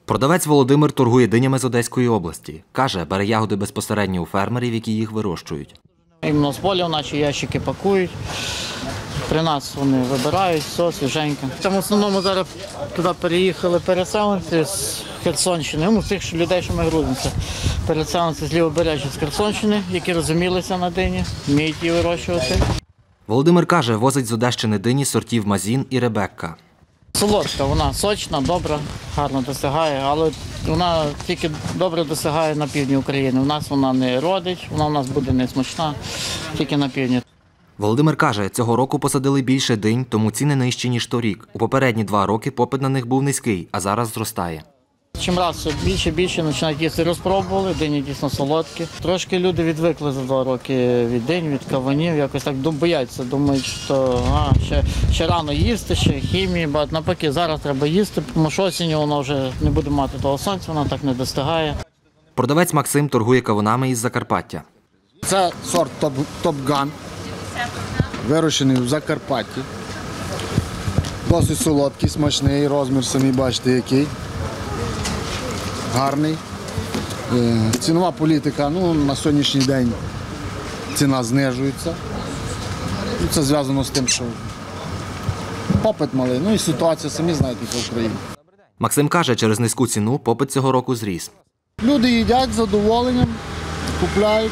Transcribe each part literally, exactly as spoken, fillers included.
Продавець Володимир торгує динями з Одеської області. Каже, бере ягоди безпосередньо у фермерів, які їх вирощують. Іменно з поля в наші ящики пакують. При нас вони вибирають, все свіженьке. Там в основному зараз туди переїхали переселенці з Херсонщини. Ну, з тих людей, що ми грузимося. Переселенці з Лівобережжя з Херсонщини, які розумілися на дині, вміють її вирощувати. Володимир каже, возить з Одещини дині сортів Мазін і Ребекка. Солодка, вона сочна, добра, гарно досягає, але вона тільки добре досягає на півдні України. У нас вона не родить, вона у нас буде не смачна, тільки на півдні. Володимир каже, цього року посадили більше динь, тому ціни нижчі, ніж торік. У попередні два роки попит на них був низький, а зараз зростає. Чим раз все більше і більше починають їсти, розпробували, дині дійсно солодкі. Трошки люди відвикли за два роки від динь, від кавунів, якось так бояться, думають, що а, ще, ще рано їсти, ще хімії, бо навпаки, зараз треба їсти, тому що осінню воно вже не буде мати того сонця, воно так не достигає. Продавець Максим торгує кавунами із Закарпаття. Це сорт Топ-Ган, вирощений в Закарпатті. Досить солодкий, смачний, розмір самі бачите який. Гарний. Цінова політика, ну, на сьогоднішній день ціна знижується. Це зв'язано з тим, що попит малий, ну і ситуація, самі знаєте, в Україні. Максим каже, через низьку ціну попит цього року зріс. Люди їдять з задоволенням, купляють.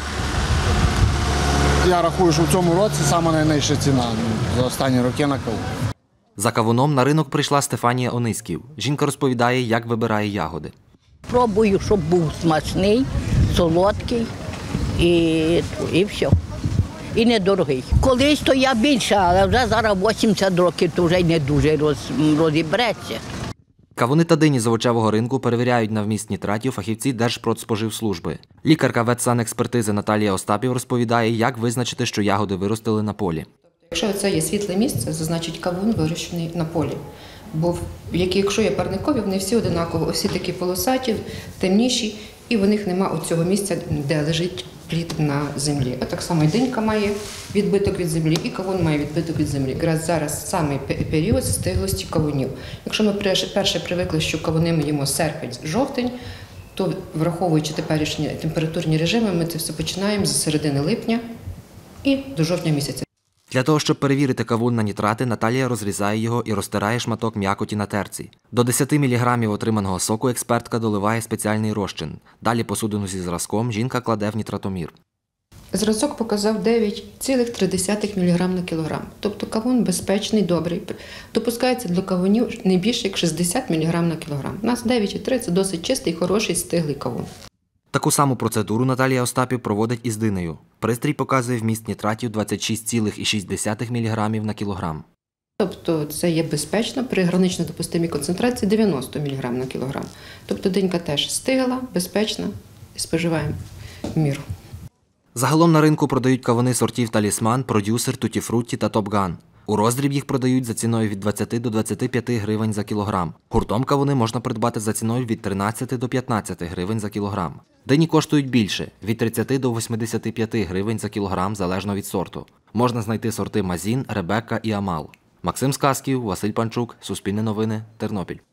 Я рахую, що в цьому році саме найнижча ціна за останні роки на каву. За кавуном на ринок прийшла Стефанія Ониськів. Жінка розповідає, як вибирає ягоди. Пробую, щоб був смачний, солодкий і, і все. І недорогий. Колись то я більше, але вже зараз вісімдесят років, то вже й не дуже роз, розібреться. Кавуни та дині з овочевого ринку перевіряють на вміст нітратів фахівці Держпродспоживслужби. Лікарка ветсанекспертизи Наталія Остапів розповідає, як визначити, що ягоди виростили на полі. Якщо це є світле місце, це значить кавун вирощений на полі. Бо якщо є парникові, вони всі одинаково, всі такі полосаті, темніші, і в них немає цього місця, де лежить плід на землі. А так само і динька має відбиток від землі, і кавун має відбиток від землі. Якраз зараз саме період стиглості кавунів. Якщо ми перше привикли, що кавуни ми їмо серпень-жовтень, то враховуючи теперішні температурні режими, ми це все починаємо з середини липня і до жовтня місяця. Для того, щоб перевірити кавун на нітрати, Наталія розрізає його і розтирає шматок м'якоті на терці. До десяти міліграмів отриманого соку експертка доливає спеціальний розчин. Далі посудину зі зразком жінка кладе в нітратомір. Зразок показав дев'ять цілих три десятих міліграма на кілограм. Тобто кавун безпечний, добрий. Допускається для кавунів не більше як шістдесят міліграмів на кілограм. У нас дев'ять цілих три – це досить чистий, хороший, стиглий кавун. Таку саму процедуру Наталія Остапів проводить із динею. Пристрій показує вміст нітратів двадцять шість цілих шість десятих міліграмів на кілограм. Тобто це є безпечно при гранично допустимій концентрації дев'яносто міліграмів на кілограм. Тобто динька теж стигла, безпечна і споживаємо в міру. Загалом на ринку продають кавуни сортів Талісман, Продюсер, Тутті-Фрутті та Топ-Ган. У роздріб їх продають за ціною від двадцяти до двадцяти п'яти гривень за кілограм. Гуртом кавуни можна придбати за ціною від тринадцяти до п'ятнадцяти гривень за кілограм. Дині коштують більше – від тридцяти до восьмидесяти п'яти гривень за кілограм, залежно від сорту. Можна знайти сорти Мазін, Ребекка і Амал. Максим Сказків, Василь Панчук, Суспільне новини, Тернопіль.